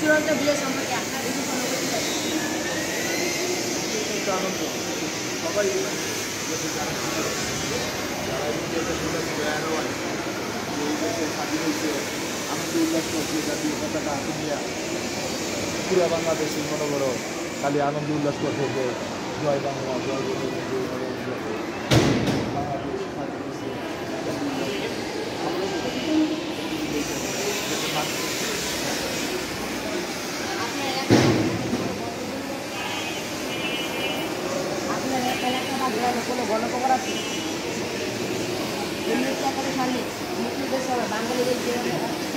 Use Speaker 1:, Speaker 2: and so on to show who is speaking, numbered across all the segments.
Speaker 1: চূড়ান্ত বিজয় সম্পর্কে আপনার বেশি অনুভূতি
Speaker 2: আনন্দ সবাই যারা এই দেশে স্বাধীন হয়েছে আনন্দ উল্লাস করছে জাতীয় পতাকা হাতে নিয়ে পুরা বাংলাদেশের মনে করো খালি আনন্দ উল্লাস করছে যে জয় বাংলা জয় বাংলাদেশ
Speaker 1: আপনার এলাকা বা গ্রামে কোনো গণখবর আছে? 1971 সালে মুক্তিযুদ্ধের সময় বাঙালিদের যেভাবে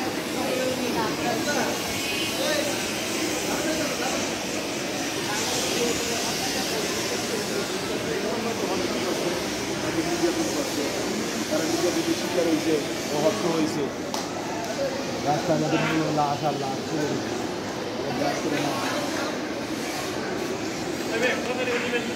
Speaker 2: তারা নির্যাতনের শিকার হয়েছে হত্য হয়েছে রাস্তার মধ্যে লাশ আর লাশ চলে গেছে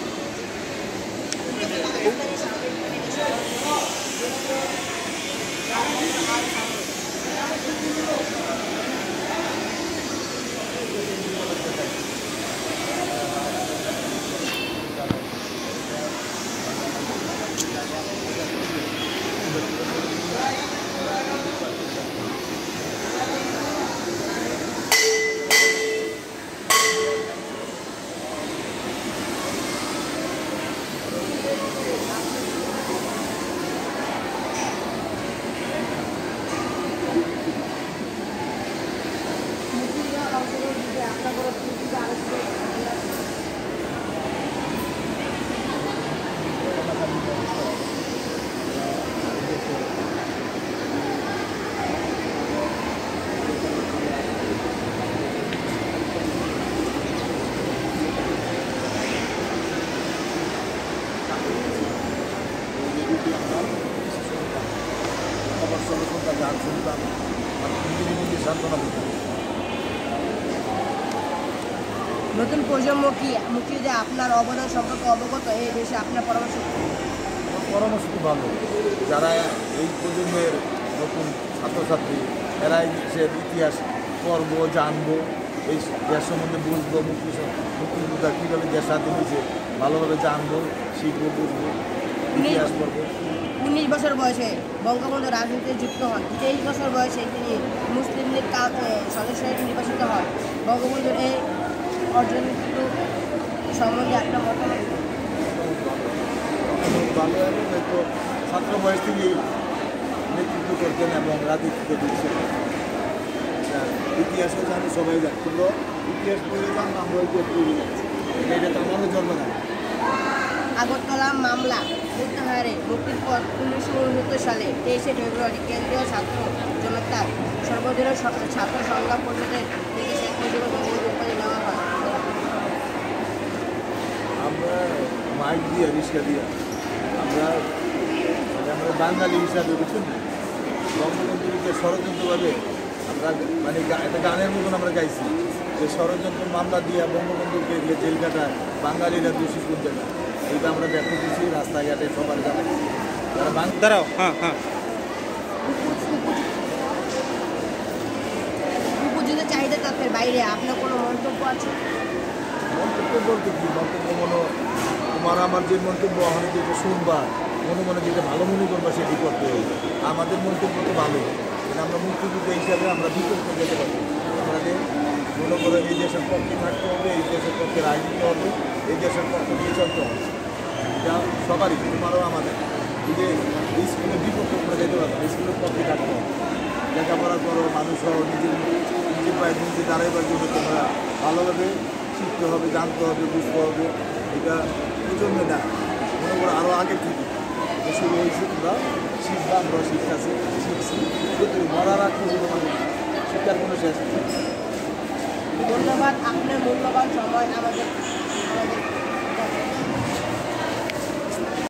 Speaker 1: নতুন প্রজন্ম কি মুক্তিযুদ্ধে আপনার অবদান সম্পর্কে অবগত? এই দেশে আপনার পরামর্শ
Speaker 2: খুব ভালো। যারা এই প্রজন্মের নতুন ছাত্রছাত্রী এরা এই দেশের ইতিহাস পড়বো, জানবো, এই দেশ সম্বন্ধে বুঝবো, মুক্তিযোদ্ধা কীভাবে দেশ স্বাধীন হয়েছে ভালোভাবে জানবো, শিখবো, বুঝবো, ইতিহাস পড়বো।
Speaker 1: 19 বছর বয়সে বঙ্গবন্ধু রাজনীতিতে যুক্ত হন। 23 বছর বয়সে তিনি মুসলিম লীগ সদস্য নির্বাচিত হন। বঙ্গবন্ধুর এই অর্জন সম্বন্ধে আপনার মতামত?
Speaker 2: ভালো এবং হয়তো ছাত্র বয়স থেকেই নেতৃত্ব করতেন এবং রাজনীতিতে ঢুকছেন। ইতিহাসও জানি সবাই জানি, কিন্তু ইতিহাস পড়ে যান আমরা ইতিহাস পড়ে যাচ্ছি, এটা তো আমারও জন্ম না।
Speaker 1: আগরতলা মামলা প্রত্যাহারে মুক্তির পর 1969 সালে 23শে ফেব্রুয়ারি কেন্দ্রীয় ছাত্র জনতার সর্বদলীয় ছাত্র সংগ্রাম পরিষদের থেকে শেখ মুজিবুর বঙ্গবন্ধু উপাধি নেওয়া হয়।
Speaker 2: আমরা মাইক দিয়ে রিক্সা দিয়ে আমরা বাঙালি হিসাবে বুঝছেন না, বঙ্গবন্ধুকে ষড়যন্ত্রভাবে আমরা মানে একটা গানের মতন আমরা গাইছি যে ষড়যন্ত্র মামলা দিয়ে বঙ্গবন্ধুকে জেল কাটায় বাঙালিরা দোষী করতে না, এটা আমরা ব্যক্ত করছি রাস্তাঘাটে সবার জানাই। যারা
Speaker 3: দাঁড়াও, হ্যাঁ হ্যাঁ,
Speaker 1: উপযুক্ত চাহিদা তত্ত্বের বাইরে আপনার কোনো মন্তব্য আছে?
Speaker 2: মন্তব্য বলতে কি মন্তব্য তোমার আমার যে মন্তব্য আমাদের যেটা শুনবা মনে যেটা ভালো মনে করবা সেটি করতে হবে। আমাদের মন্তব্য তো ভালো, কিন্তু আমরা মুক্তিযুদ্ধ হিসাবে আমরা বিতর্ক যেতে পারি। আমাদের মনে করো এই দেশের পক্ষে থাকতে হবে, এই দেশের পক্ষে রাজনীতি হবে, এই দেশের পক্ষে নিয়ে চলতে হবে, এটা সবারই, তোমারও আমাদের। যে স্কুলের বিপক্ষে আমরা যেতে পারবো, স্কুলের পক্ষে থাকতে হবে। লেখাপড়া করো, মানুষ হও, নিজের পায়ে নিজে দাঁড়াইবার জন্য তোমরা ভালোভাবে শিখতে হবে, জানতে হবে, বুঝতে হবে। এটা প্রজন্মে না, মনে করো আরও আগে থেকে শুরু হয়েছে, তোমরা শিখবা, আমরা শিখতেছি, শিখছি, যদি মরার আগ পর্যন্ত আমাদের শিক্ষার কোনো শেষ নেই।
Speaker 1: ধন্যবাদ, আপনার মূল্যবান সময় আমাদের